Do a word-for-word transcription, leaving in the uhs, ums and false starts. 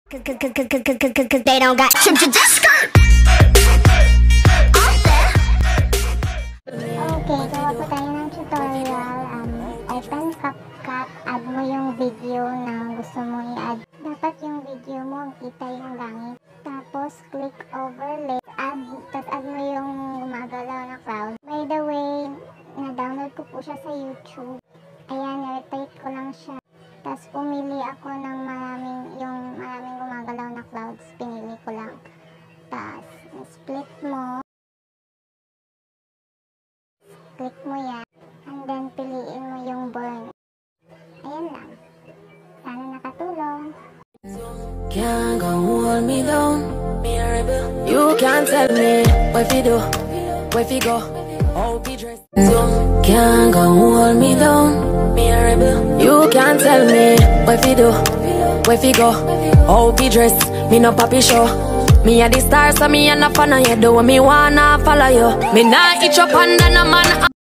They don't got skirt. Okay, gawa po tayo ng tutorial. Um, open CapCut, add mo yung video na gusto mo i-add. Dapat yung video mo, kita yung langit. Tapos, click overlay. Add, tapos add mo yung gumagalaw na cloud. By the way, na-download ko po siya sa YouTube. Ayan, na-retake ko lang siya. Tapos, pumili ako ng maraming, yung maraming gumagalaw na clouds. Pinili ko lang. Tapos, split mo. Click mo yan. And then, piliin mo yung burn. Ayan lang. Sana nakatulong. Can't go hold me down. You can't tell me what you do, where you go, how you dress. Can't go hold me down. You can't tell me what you do, where you go, how you dress. Me no papi show. Me a the star, so me a na fan of you. Do what me wanna follow you. Me nah itch up under no man.